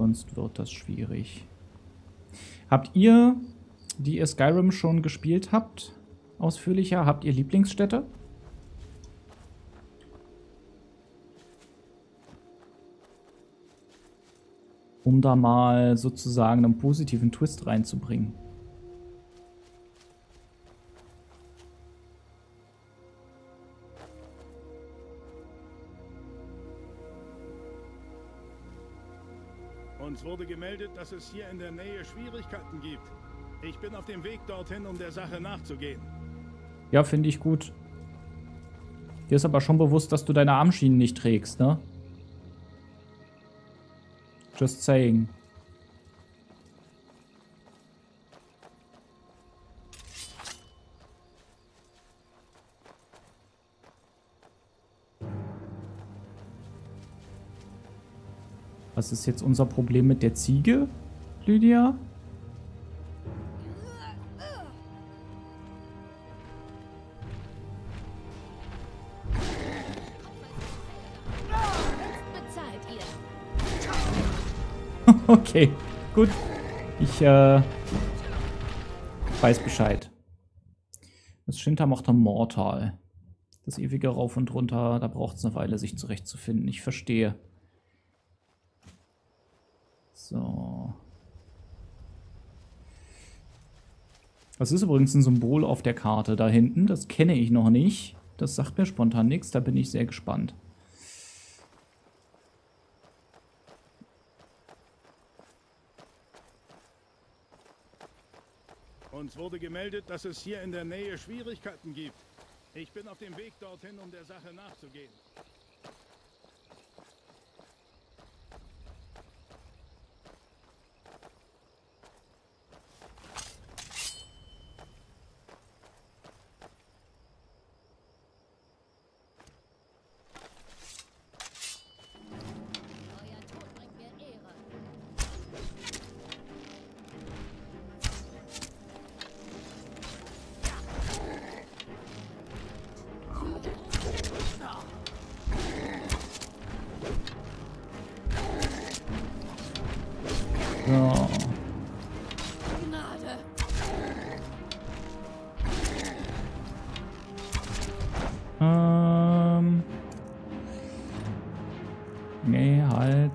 sonst wird das schwierig. Habt ihr, die ihr Skyrim schon gespielt habt, ausführlicher, habt ihr Lieblingsstädte? Um da mal sozusagen einen positiven Twist reinzubringen. Uns wurde gemeldet, dass es hier in der Nähe Schwierigkeiten gibt. Ich bin auf dem Weg dorthin, um der Sache nachzugehen. Ja, finde ich gut. Dir ist aber schon bewusst, dass du deine Armschienen nicht trägst, ne? Just saying. Was ist jetzt unser Problem mit der Ziege, Lydia? Okay, gut. Ich weiß Bescheid. Das Shinta-Mochter Mortal. Das ewige Rauf und Runter, da braucht es eine Weile, sich zurechtzufinden. Ich verstehe. So. Das ist übrigens ein Symbol auf der Karte da hinten. Das kenne ich noch nicht. Das sagt mir spontan nichts. Da bin ich sehr gespannt. Uns wurde gemeldet, dass es hier in der Nähe Schwierigkeiten gibt. Ich bin auf dem Weg dorthin, um der Sache nachzugehen. So. Nee, halt.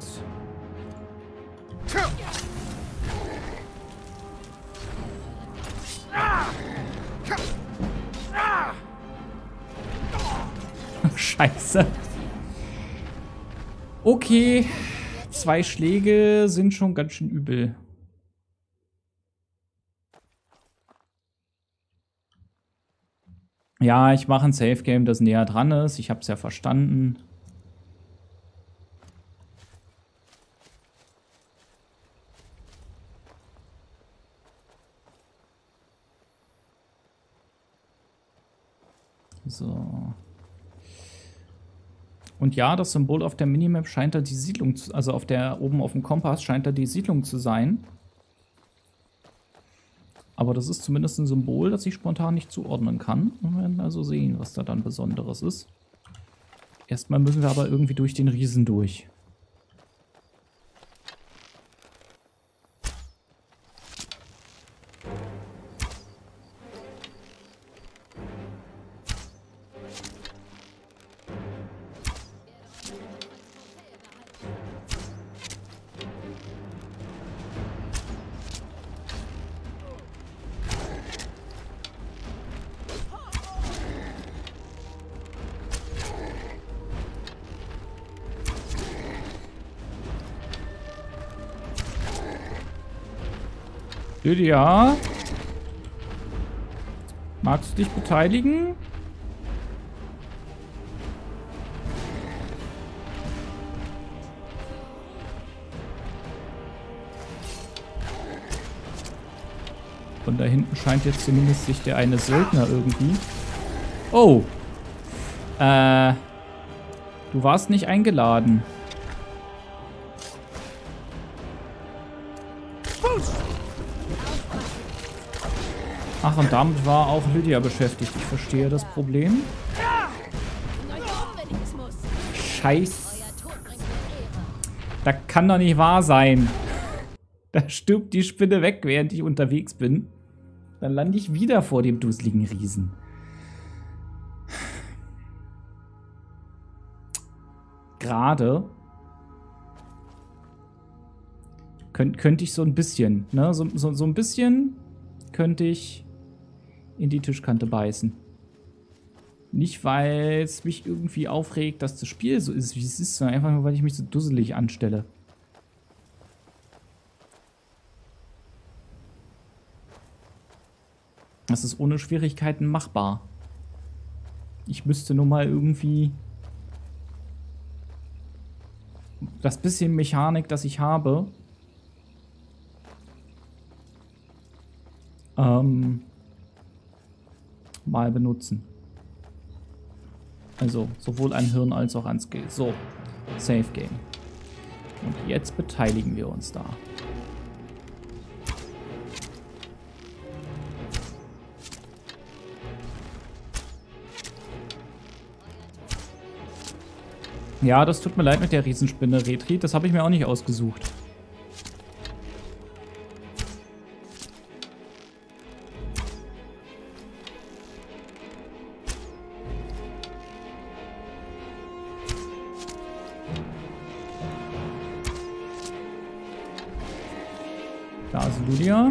Scheiße. Okay. 2 Schläge sind schon ganz schön übel. Ja, ich mache ein Safe Game, das näher dran ist. Ich habe es ja verstanden. So. Und ja, das Symbol auf der Minimap scheint da die Siedlung zu, also auf der, oben auf dem Kompass scheint da die Siedlung zu sein. Aber das ist zumindest ein Symbol, das ich spontan nicht zuordnen kann. Wir werden also sehen, was da dann Besonderes ist. Erstmal müssen wir aber irgendwie durch den Riesen durch. Lydia? Magst du dich beteiligen? Von da hinten scheint jetzt zumindest sich der eine Söldner irgendwie. Oh! Du warst nicht eingeladen. Ach, und damit war auch Lydia beschäftigt. Ich verstehe das Problem. Scheiße. Das kann doch nicht wahr sein. Da stirbt die Spinne weg, während ich unterwegs bin. Dann lande ich wieder vor dem dusseligen Riesen. Gerade könnte ich so ein bisschen, ne? So ein bisschen könnte ich in die Tischkante beißen. Nicht, weil es mich irgendwie aufregt, dass das Spiel so ist, wie es ist, sondern einfach nur, weil ich mich so dusselig anstelle. Das ist ohne Schwierigkeiten machbar. Ich müsste nur mal irgendwie das bisschen Mechanik, das ich habe, mal benutzen. Also sowohl ein Hirn als auch ein Skill. So, Safe Game. Und jetzt beteiligen wir uns da. Ja, das tut mir leid mit der Riesenspinne, Retri. Das habe ich mir auch nicht ausgesucht. Da ist Lydia.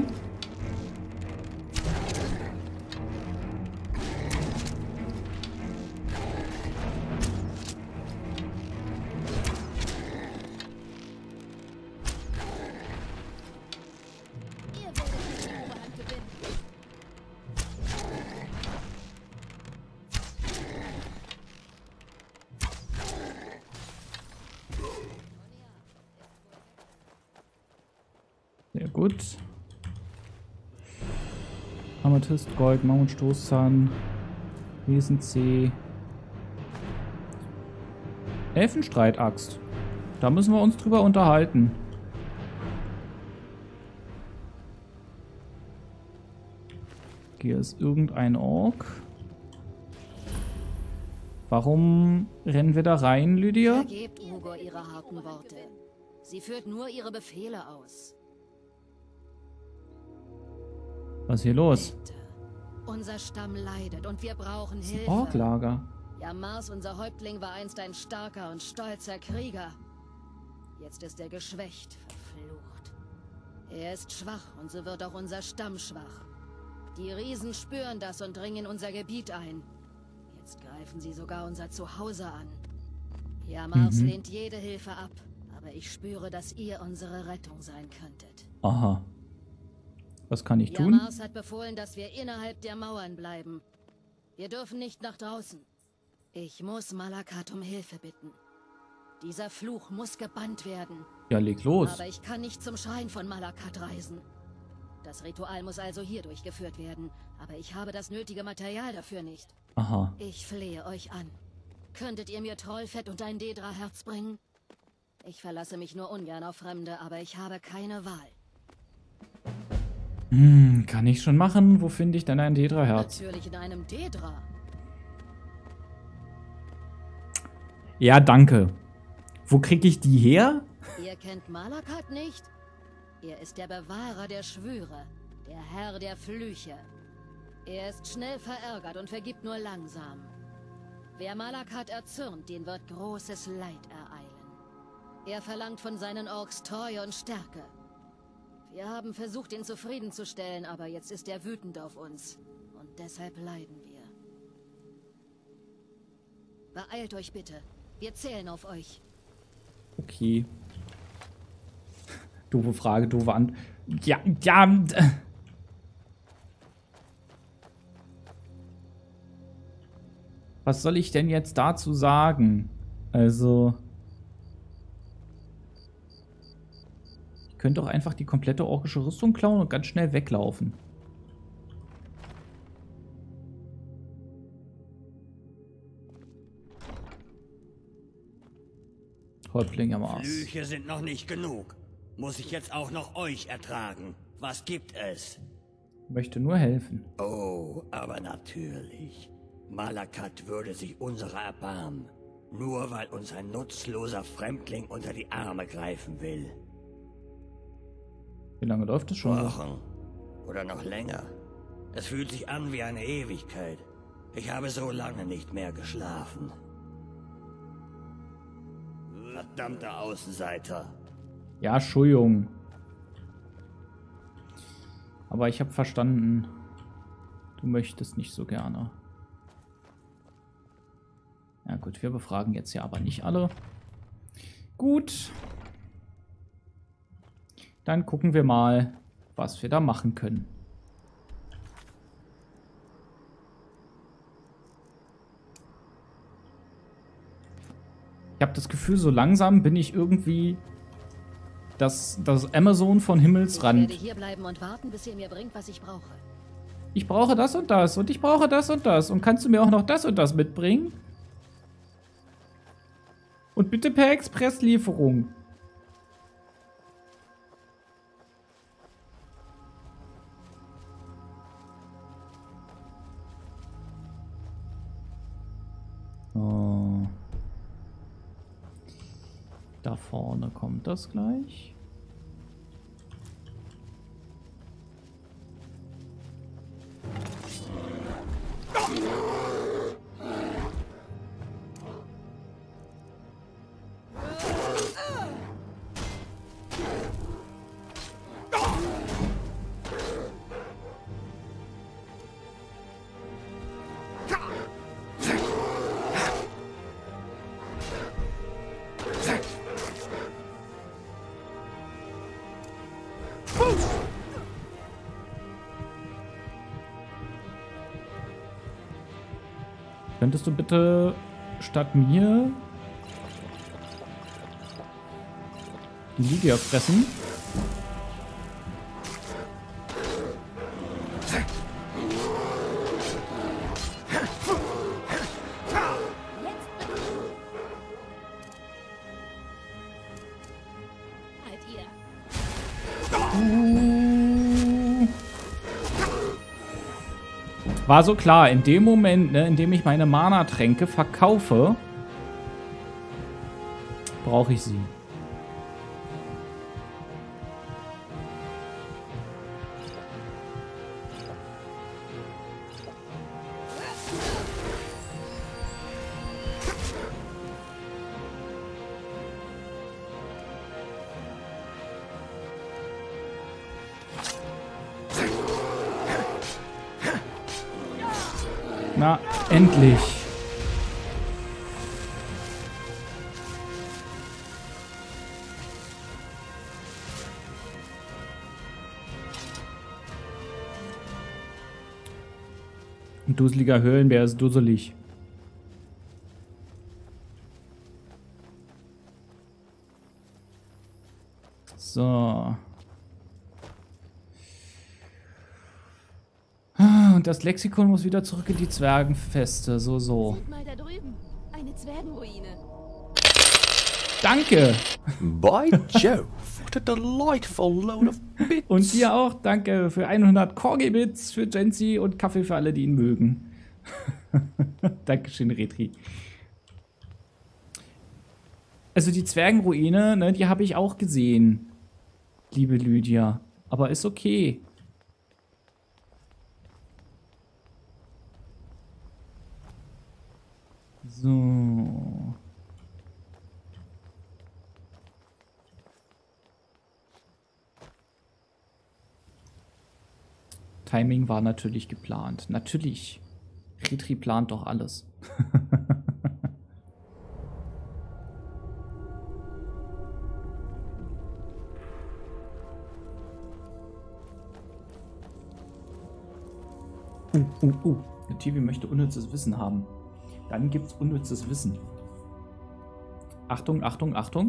Sehr gut. Amethyst, Gold, Mammutstoßzahn, Riesenzeh. Elfenstreitaxt. Da müssen wir uns drüber unterhalten. Hier ist irgendein Ork. Warum rennen wir da rein, Lydia? Vergebt Ugor ihre harten Worte. Sie führt nur ihre Befehle aus. Was ist hier los? Bitte. Unser Stamm leidet und wir brauchen Hilfe. Orklager. Yamars, unser Häuptling, war einst ein starker und stolzer Krieger. Jetzt ist er geschwächt, verflucht. Er ist schwach und so wird auch unser Stamm schwach. Die Riesen spüren das und dringen in unser Gebiet ein. Jetzt greifen sie sogar unser Zuhause an. Yamars lehnt jede Hilfe ab, aber ich spüre, dass ihr unsere Rettung sein könntet. Aha. Was kann ich tun? Yamars hat befohlen, dass wir innerhalb der Mauern bleiben. Wir dürfen nicht nach draußen. Ich muss Malakat um Hilfe bitten. Dieser Fluch muss gebannt werden. Ja, leg los. Aber ich kann nicht zum Schrein von Malakat reisen. Das Ritual muss also hier durchgeführt werden. Aber ich habe das nötige Material dafür nicht. Aha. Ich flehe euch an. Könntet ihr mir Trollfett und ein Dedra-Herz bringen? Ich verlasse mich nur ungern auf Fremde, aber ich habe keine Wahl. Kann ich schon machen. Wo finde ich denn ein Dedra-Herz? Natürlich in einem Dedra. Ja, danke. Wo kriege ich die her? Ihr kennt Malakat nicht? Er ist der Bewahrer der Schwüre, der Herr der Flüche. Er ist schnell verärgert und vergibt nur langsam. Wer Malakat erzürnt, den wird großes Leid ereilen. Er verlangt von seinen Orks Treue und Stärke. Wir haben versucht, ihn zufriedenzustellen, aber jetzt ist er wütend auf uns. Und deshalb leiden wir. Beeilt euch bitte. Wir zählen auf euch. Okay. Doofe Frage, doofe Antwort. Ja. Was soll ich denn jetzt dazu sagen? Also... Ich könnte doch einfach die komplette orkische Rüstung klauen und ganz schnell weglaufen. Häuptling am Arsch. Flüche sind noch nicht genug. Muss ich jetzt auch noch euch ertragen? Was gibt es? Möchte nur helfen. Oh, aber natürlich. Malakat würde sich unserer erbarmen. Nur weil uns ein nutzloser Fremdling unter die Arme greifen will. Wie lange läuft das schon? Wochen. Oder noch länger. Es fühlt sich an wie eine Ewigkeit. Ich habe so lange nicht mehr geschlafen. Verdammter Außenseiter. Ja, Entschuldigung. Aber ich habe verstanden, du möchtest nicht so gerne. Ja gut, wir befragen jetzt ja aber nicht alle. Gut. Dann gucken wir mal, was wir da machen können. Ich habe das Gefühl, so langsam bin ich irgendwie das Amazon von Himmelsrand. Ich werde hier bleiben und warten, bis ihr mir bringt, was ich brauche. Ich brauche das und das und ich brauche das und das. Und kannst du mir auch noch das und das mitbringen? Und bitte per Expresslieferung. Oh. Da vorne kommt das gleich. Könntest du bitte statt mir die Lydia fressen? War so klar, in dem Moment, ne, in dem ich meine Mana-Tränke verkaufe, brauche ich sie. Na, endlich. Ein dusseliger Höhlenbär ist dusselig. So. Und das Lexikon muss wieder zurück in die Zwergenfeste. So. Seht mal da drüben. Eine Zwergenruine. Danke. By Jove, what a delightful load of bits. Und dir auch danke für 100 Corgi-Bits für Jensi und Kaffee für alle, die ihn mögen. Dankeschön, Retri. Also die Zwergenruine, ne, die habe ich auch gesehen. Liebe Lydia. Aber ist okay. So. Timing war natürlich geplant. Natürlich. Retri plant doch alles. Der TV möchte unnützes Wissen haben. Dann gibt's unnützes Wissen. Achtung, Achtung, Achtung.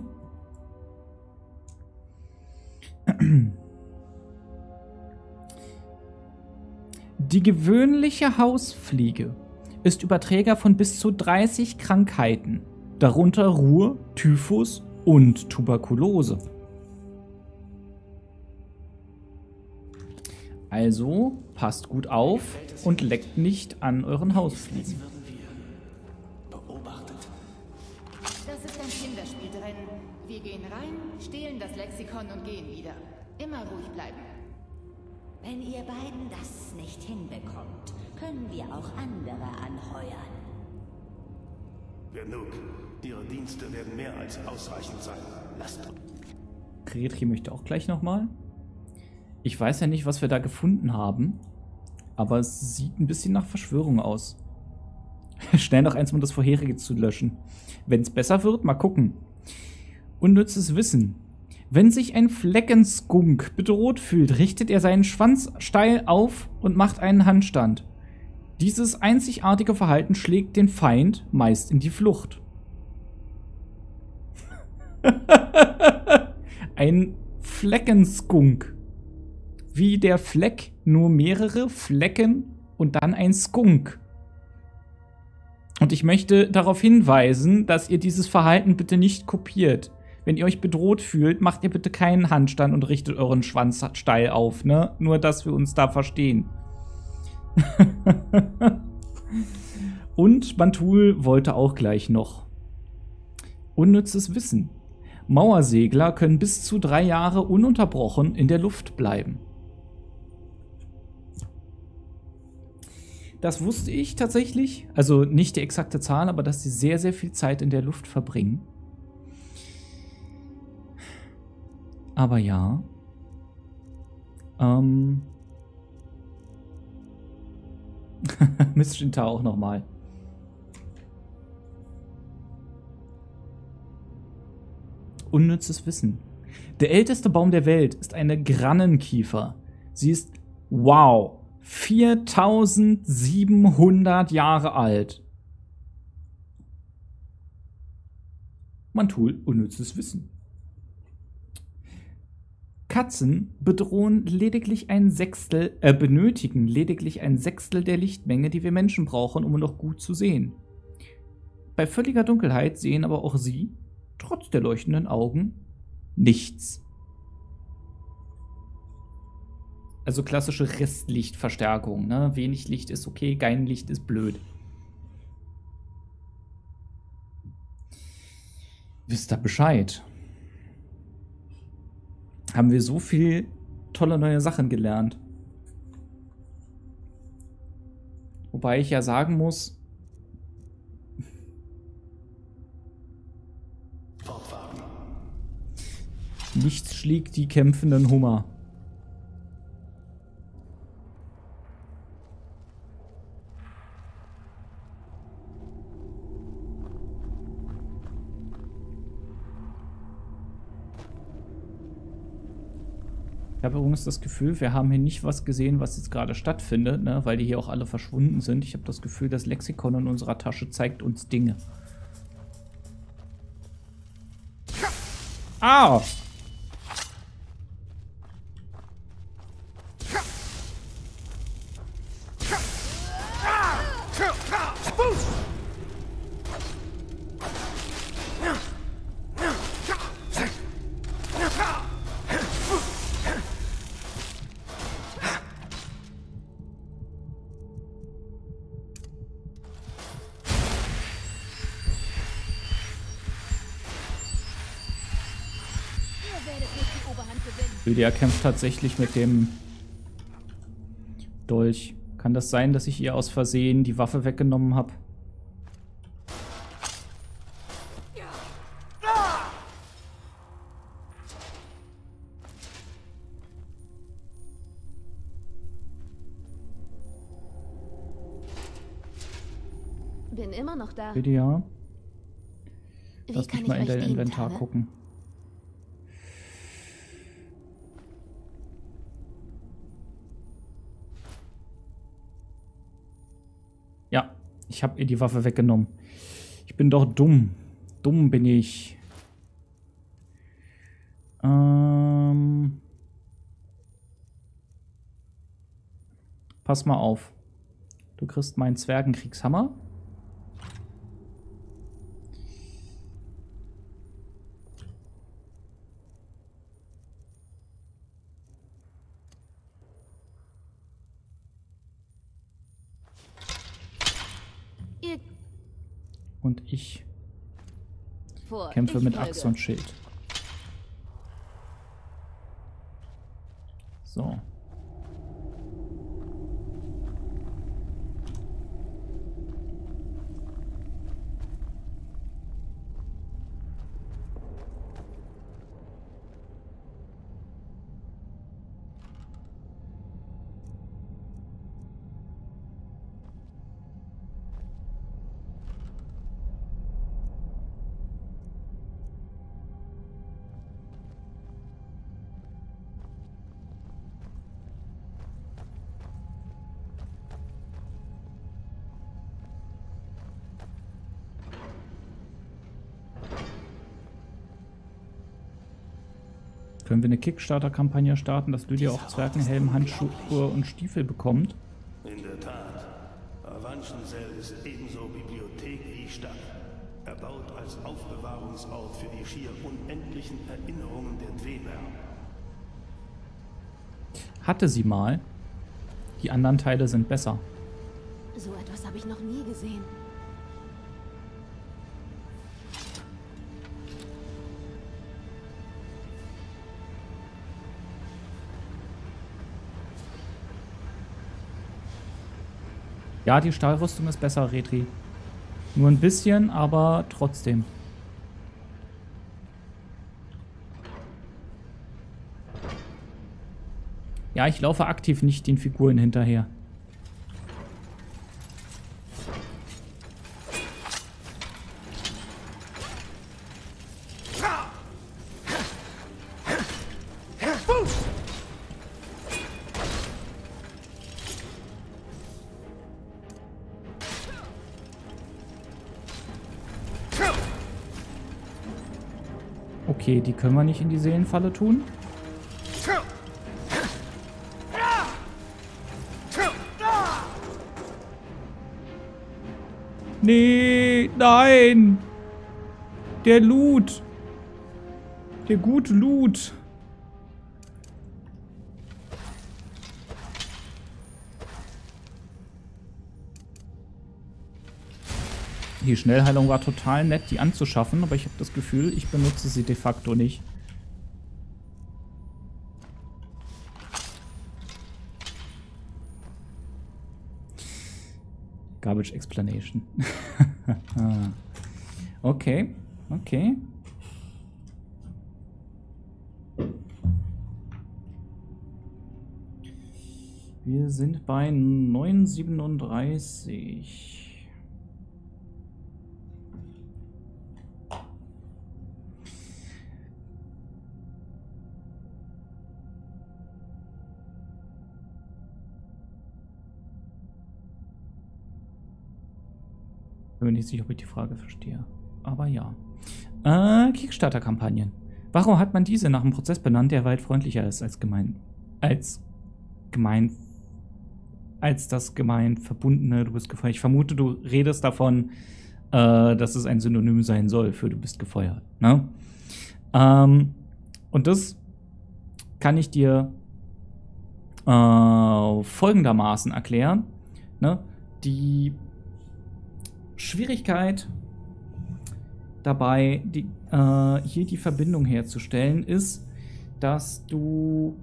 Die gewöhnliche Hausfliege ist Überträger von bis zu 30 Krankheiten, darunter Ruhr, Typhus und Tuberkulose. Also passt gut auf und leckt nicht an euren Hausfliegen. Das ist ein Kinderspiel drin. Wir gehen rein, stehlen das Lexikon und gehen wieder. immer ruhig bleiben. Wenn ihr beiden das nicht hinbekommt, können wir auch andere anheuern. Genug. Ihre Dienste werden mehr als ausreichend sein. Lasst... Gretri möchte auch gleich nochmal. Ich weiß ja nicht, was wir da gefunden haben, aber es sieht ein bisschen nach Verschwörung aus. Schnell noch eins, um das vorherige zu löschen. Wenn es besser wird, mal gucken. Unnützes Wissen. Wenn sich ein Fleckenskunk bedroht fühlt, richtet er seinen Schwanz steil auf und macht einen Handstand. Dieses einzigartige Verhalten schlägt den Feind meist in die Flucht. Ein Fleckenskunk. Wie der Fleck, nur mehrere Flecken und dann ein Skunk. Und ich möchte darauf hinweisen, dass ihr dieses Verhalten bitte nicht kopiert. Wenn ihr euch bedroht fühlt, macht ihr bitte keinen Handstand und richtet euren Schwanz steil auf, ne? Nur, dass wir uns da verstehen. Und Bantul wollte auch gleich noch. Unnützes Wissen. Mauersegler können bis zu 3 Jahre ununterbrochen in der Luft bleiben. Das wusste ich tatsächlich. Also nicht die exakte Zahl, aber dass sie sehr, sehr viel Zeit in der Luft verbringen. Aber ja. Missgintar auch nochmal. Unnützes Wissen. Der älteste Baum der Welt ist eine Granenkiefer. Sie ist, wow, 4700 Jahre alt. Mantul, unnützes Wissen. Katzen benötigen lediglich ein Sechstel der Lichtmenge, die wir Menschen brauchen, um noch gut zu sehen. Bei völliger Dunkelheit sehen aber auch sie, trotz der leuchtenden Augen, nichts. Also klassische Restlichtverstärkung, ne? Wenig Licht ist okay, kein Licht ist blöd. Wisst ihr Bescheid? Haben wir so viel tolle neue Sachen gelernt. Wobei ich ja sagen muss, nichts schlägt die kämpfenden Hummer. Ich habe übrigens das Gefühl, wir haben hier nicht was gesehen, was jetzt gerade stattfindet, ne? Weil die hier auch alle verschwunden sind. Ich habe das Gefühl, das Lexikon in unserer Tasche zeigt uns Dinge. Ah! Lydia kämpft tatsächlich mit dem Dolch. Kann das sein, dass ich ihr aus Versehen die Waffe weggenommen habe? Bin immer noch da. Lydia, Wie lass kann mich ich mal in euch dein dienen, Inventar Tane? gucken. Ja, ich habe ihr die Waffe weggenommen. Ich bin doch dumm. Dumm bin ich. Pass mal auf. Du kriegst meinen Zwergenkriegshammer. Und ich kämpfe mit Axt und Schild. So. Können wir eine Kickstarter-Kampagne starten, dass Lydia auch Zwergenhelm, Handschuhe und Stiefel bekommt? In der Tat. Avanchensell ist ebenso Bibliothek wie Stadt. Erbaut als Aufbewahrungsort für die schier unendlichen Erinnerungen der Dwemer. Hatte sie mal. Die anderen Teile sind besser. So etwas habe ich noch nie gesehen. Ja, die Stahlrüstung ist besser, Retri. Nur ein bisschen, aber trotzdem. Ja, ich laufe aktiv nicht den Figuren hinterher. Okay, die können wir nicht in die Seelenfalle tun. Nee, nein! Der Loot! Der gute Loot! Die Schnellheilung war total nett, die anzuschaffen, aber ich habe das Gefühl, ich benutze sie de facto nicht. Garbage Explanation. Okay, okay. Wir sind bei 9,37. Bin mir nicht sicher, ob ich die Frage verstehe. Aber ja. Kickstarter-Kampagnen. Warum hat man diese nach einem Prozess benannt, der weit freundlicher ist als das gemein verbundene, du bist gefeuert? Ich vermute, du redest davon, dass es ein Synonym sein soll für du bist gefeuert. Ne? Und das kann ich dir folgendermaßen erklären. Ne? Die Schwierigkeit dabei, hier die Verbindung herzustellen, ist, dass du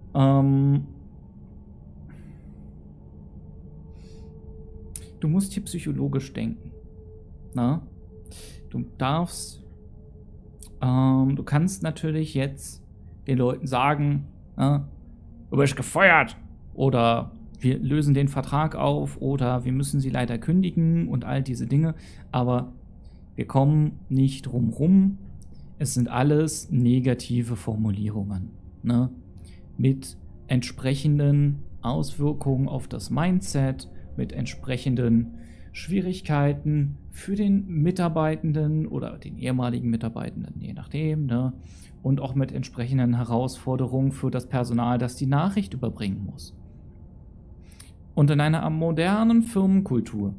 du musst hier psychologisch denken. Na? Du darfst, du kannst natürlich jetzt den Leuten sagen, du bist gefeuert oder wir lösen den Vertrag auf oder wir müssen sie leider kündigen und all diese Dinge. Aber wir kommen nicht drum rum. Es sind alles negative Formulierungen, ne? Mit entsprechenden Auswirkungen auf das Mindset, mit entsprechenden Schwierigkeiten für den Mitarbeitenden oder den ehemaligen Mitarbeitenden, je nachdem, ne? Und auch mit entsprechenden Herausforderungen für das Personal, das die Nachricht überbringen muss. Und in einer modernen Firmenkultur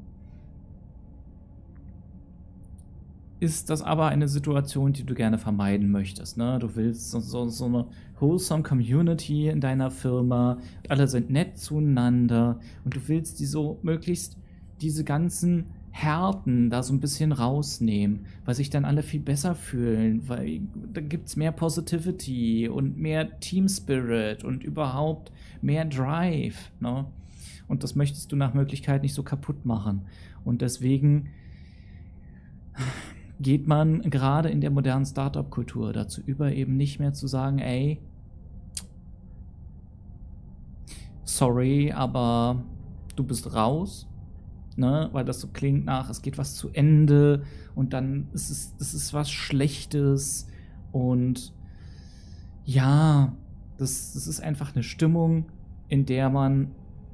ist das aber eine Situation, die du gerne vermeiden möchtest. Ne? Du willst so eine wholesome Community in deiner Firma, alle sind nett zueinander und du willst die so möglichst diese ganzen Härten da so ein bisschen rausnehmen, weil sich dann alle viel besser fühlen, weil da gibt es mehr Positivity und mehr Team Spirit und überhaupt mehr Drive, ne? Und das möchtest du nach Möglichkeit nicht so kaputt machen. Und deswegen geht man gerade in der modernen Startup-Kultur dazu über, eben nicht mehr zu sagen, ey, sorry, aber du bist raus, ne? Weil das so klingt nach, es geht was zu Ende und dann ist es was Schlechtes und ja, das ist einfach eine Stimmung, in der man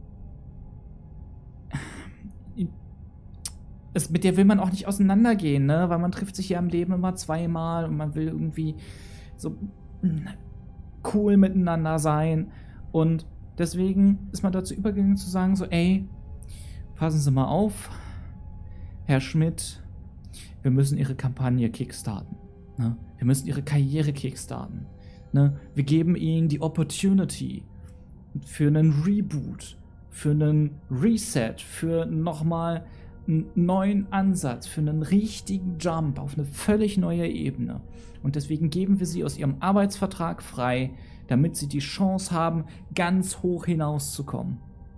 mit der will man auch nicht auseinandergehen, ne? Weil man trifft sich ja im Leben immer zweimal und man will irgendwie so cool miteinander sein. Und deswegen ist man dazu übergegangen zu sagen so, ey, passen Sie mal auf, Herr Schmidt, wir müssen Ihre Kampagne kickstarten. Ne? Wir müssen Ihre Karriere kickstarten. Ne? Wir geben Ihnen die Opportunity für einen Reboot, für einen Reset, für nochmal einen neuen Ansatz, für einen richtigen Jump auf eine völlig neue Ebene. Und deswegen geben wir sie aus ihrem Arbeitsvertrag frei, damit sie die Chance haben, ganz hoch hinauszukommen.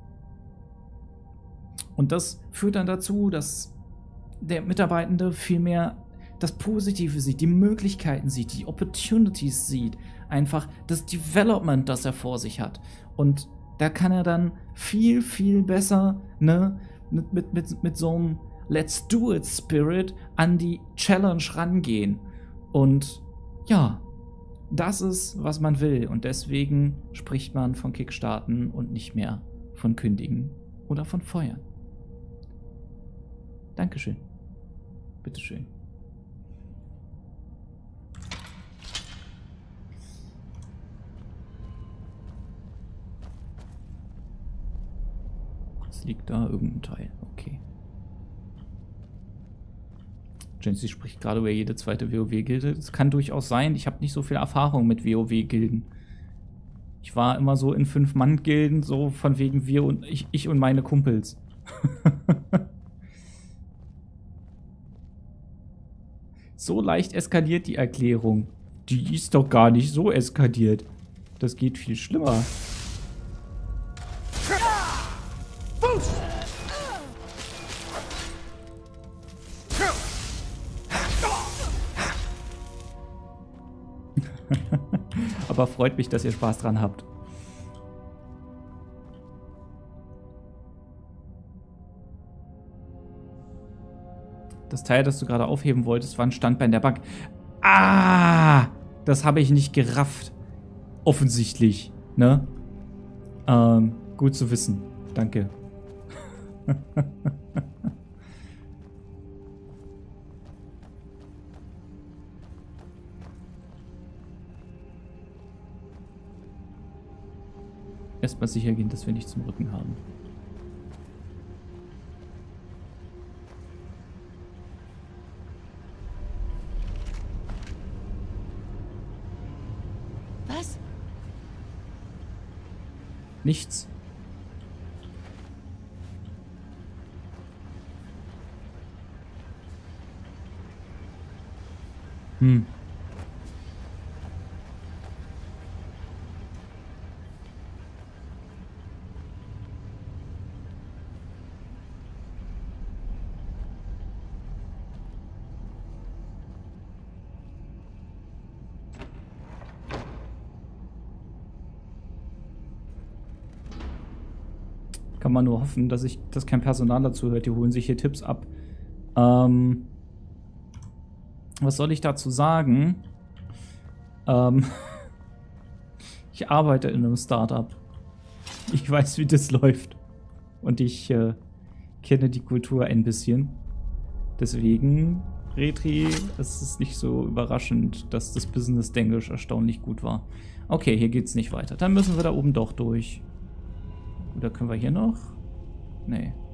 Und das führt dann dazu, dass der Mitarbeitende viel mehr das Positive sieht, die Möglichkeiten sieht, die Opportunities sieht, einfach das Development, das er vor sich hat. Und da kann er dann viel, viel besser, ne, mit so einem Let's Do It Spirit an die Challenge rangehen. Und ja, das ist, was man will. Und deswegen spricht man von Kickstarten und nicht mehr von Kündigen oder von Feuern. Dankeschön. Bitteschön. Liegt da irgendein Teil. Okay. Jency spricht gerade über jede zweite WoW-Gilde. Das kann durchaus sein. Ich habe nicht so viel Erfahrung mit WoW-Gilden. Ich war immer so in 5-Mann-Gilden, so von wegen wir und ich und meine Kumpels. So leicht eskaliert die Erklärung. Die ist doch gar nicht so eskaliert. Das geht viel schlimmer. Aber freut mich, dass ihr Spaß dran habt. Das Teil, das du gerade aufheben wolltest, war ein Standbein der Bank. Ah! Das habe ich nicht gerafft. Offensichtlich, ne? Gut zu wissen. Danke. Erstmal sicher gehen, dass wir nichts im Rücken haben. Was? Nichts. Kann man nur hoffen, dass kein Personal dazu hört. Die holen sich hier Tipps ab. Was soll ich dazu sagen? Ich arbeite in einem Startup. Ich weiß, wie das läuft. Und ich kenne die Kultur ein bisschen. Deswegen, Retri, es ist nicht so überraschend, dass das Business-Denglisch erstaunlich gut war. Okay, hier geht's nicht weiter. Dann müssen wir da oben doch durch. Oder können wir hier noch? Nee.